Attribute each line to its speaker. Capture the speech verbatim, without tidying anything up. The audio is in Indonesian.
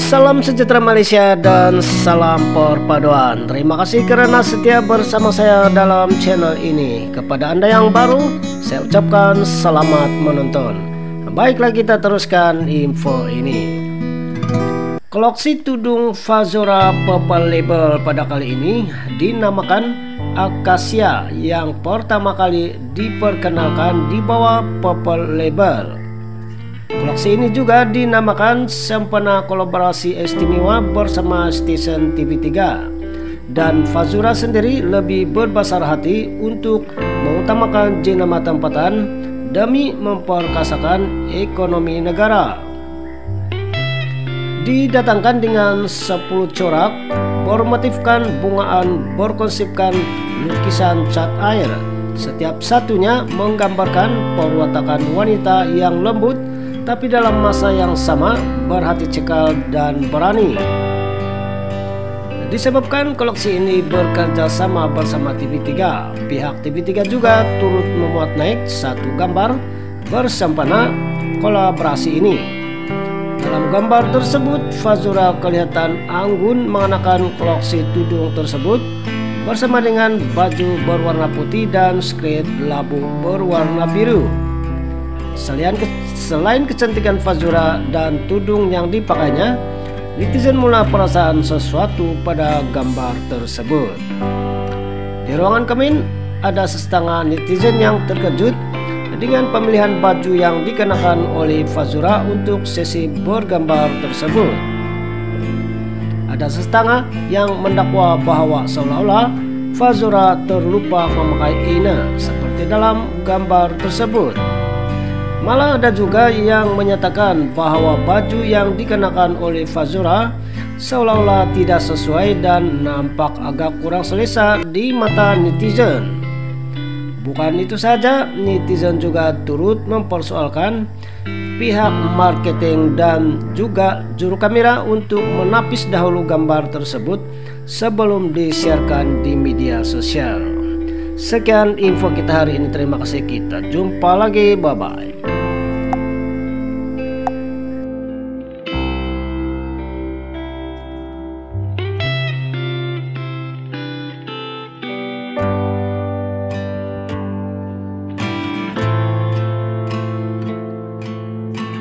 Speaker 1: Salam sejahtera Malaysia dan salam perpaduan. Terima kasih karena setia bersama saya dalam channel ini. Kepada Anda yang baru, saya ucapkan selamat menonton. Baiklah, kita teruskan info ini. Koleksi tudung Fazura Purple Label pada kali ini dinamakan Acacia, yang pertama kali diperkenalkan di bawah Purple Label. Koleksi ini juga dinamakan sempena kolaborasi istimewa bersama stesen T V tiga. Dan Fazura sendiri lebih berbesar hati untuk mengutamakan jenama tempatan demi memperkasakan ekonomi negara. Didatangkan dengan sepuluh corak bermotifkan bungaan berkonsepkan lukisan cat air. Setiap satunya menggambarkan perwatakan wanita yang lembut tapi dalam masa yang sama berhati cekal dan berani. Disebabkan koleksi ini bekerja sama bersama T V tiga, pihak T V tiga juga turut memuat naik satu gambar bersempena kolaborasi ini. Dalam gambar tersebut, Fazura kelihatan anggun mengenakan koleksi tudung tersebut bersama dengan baju berwarna putih dan skirt labu berwarna biru. Selain, ke, selain kecantikan Fazura dan tudung yang dipakainya, netizen mulai perasaan sesuatu pada gambar tersebut. Di ruangan Kemin, ada setengah netizen yang terkejut dengan pemilihan baju yang dikenakan oleh Fazura untuk sesi bergambar tersebut. Ada setengah yang mendakwa bahwa seolah-olah Fazura terlupa memakai ina seperti dalam gambar tersebut. Malah ada juga yang menyatakan bahwa baju yang dikenakan oleh Fazura seolah-olah tidak sesuai dan nampak agak kurang selesa di mata netizen. Bukan itu saja, netizen juga turut mempersoalkan pihak marketing dan juga juru kamera untuk menapis dahulu gambar tersebut sebelum disiarkan di media sosial. Sekian info kita hari ini, terima kasih, kita jumpa lagi, bye bye.